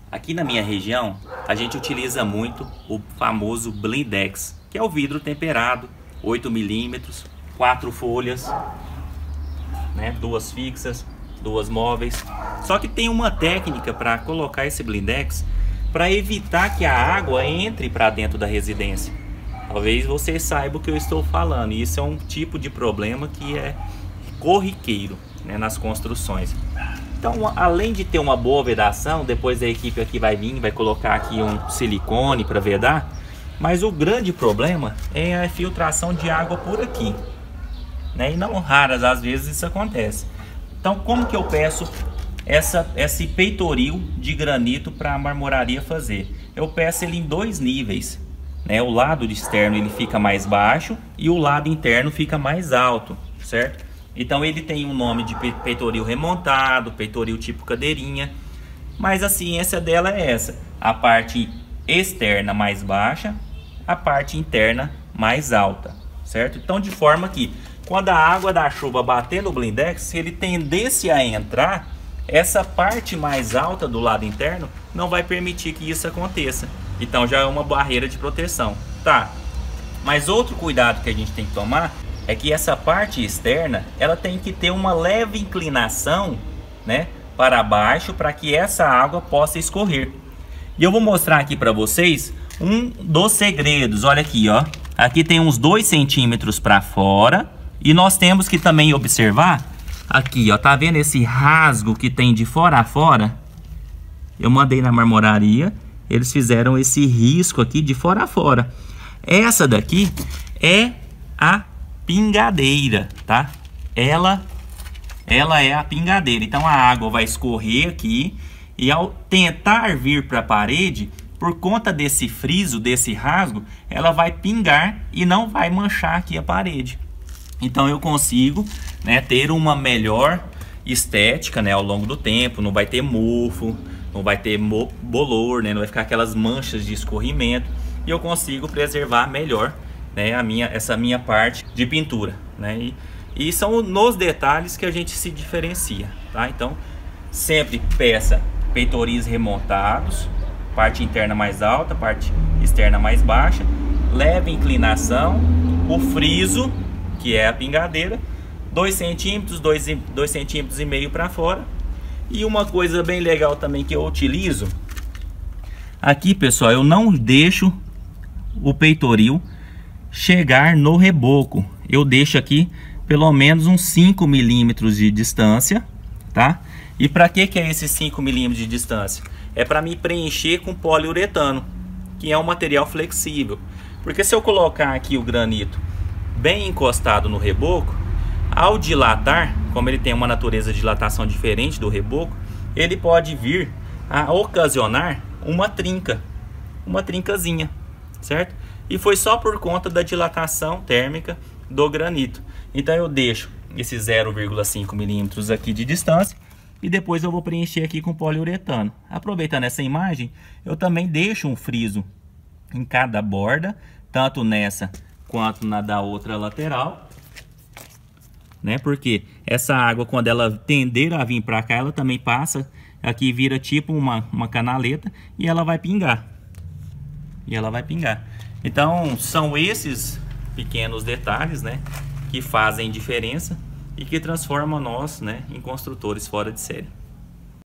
Aqui na minha região, a gente utiliza muito o famoso blindex, que é o vidro temperado, 8 milímetros, 4 folhas, né? 2 fixas, 2 móveis. Só que tem uma técnica para colocar esse blindex para evitar que a água entre para dentro da residência. Talvez você saiba o que eu estou falando. E isso é um tipo de problema que é corriqueiro, né, nas construções. Então, além de ter uma boa vedação, depois a equipe aqui vai vir, vai colocar aqui um silicone para vedar. Mas o grande problema é a filtração de água por aqui, né? E não raras às vezes isso acontece. Então, como que eu peço esse peitoril de granito para a marmoraria fazer? Eu peço ele em 2 níveis, né? O lado externo ele fica mais baixo e o lado interno fica mais alto, certo? Então ele tem um nome de peitoril remontado, peitoril tipo cadeirinha. Mas a ciência dela é essa: a parte externa mais baixa, a parte interna mais alta, certo? Então, de forma que quando a água da chuva bater no blindex, se ele tendesse a entrar, essa parte mais alta do lado interno não vai permitir que isso aconteça. Então já é uma barreira de proteção, tá? Mas outro cuidado que a gente tem que tomar é que essa parte externa, ela tem que ter uma leve inclinação, né, para baixo, para que essa água possa escorrer. E eu vou mostrar aqui para vocês um dos segredos. Olha aqui, ó. Aqui tem uns 2 centímetros para fora. E nós temos que também observar aqui, ó. Tá vendo esse rasgo que tem de fora a fora? Eu mandei na marmoraria. Eles fizeram esse risco aqui de fora a fora. Essa daqui é a pingadeira, tá? Ela é a pingadeira. Então a água vai escorrer aqui e ao tentar vir para a parede, por conta desse friso, desse rasgo, ela vai pingar e não vai manchar aqui a parede. Então eu consigo, né, ter uma melhor estética, né, ao longo do tempo. Não vai ter mofo, não vai ter bolor, né, não vai ficar aquelas manchas de escorrimento. E eu consigo preservar melhor, né, essa minha parte de pintura, né? E são nos detalhes que a gente se diferencia, tá? Então, sempre peça peitoris remontados, parte interna mais alta, parte externa mais baixa, leve inclinação, o friso, que é a pingadeira, 2 centímetros, 2,5 centímetros para fora. E uma coisa bem legal também que eu utilizo, aqui pessoal, eu não deixo o peitoril chegar no reboco. Eu deixo aqui pelo menos uns 5 milímetros de distância, tá? E para que é esses 5 milímetros de distância? É para me preencher com poliuretano, que é um material flexível. Porque se eu colocar aqui o granito bem encostado no reboco, ao dilatar, como ele tem uma natureza de dilatação diferente do reboco, ele pode vir a ocasionar uma trincazinha, certo? E foi só por conta da dilatação térmica do granito. Então eu deixo esses 0,5 milímetros aqui de distância e depois eu vou preencher aqui com poliuretano. Aproveitando essa imagem, eu também deixo um friso em cada borda, tanto nessa quanto na da outra lateral, né? Porque essa água, quando ela tender a vir para cá, ela também passa aqui, vira tipo uma canaleta e ela vai pingar. Então são esses pequenos detalhes, né, que fazem diferença e que transformam nós, né, em construtores fora de série.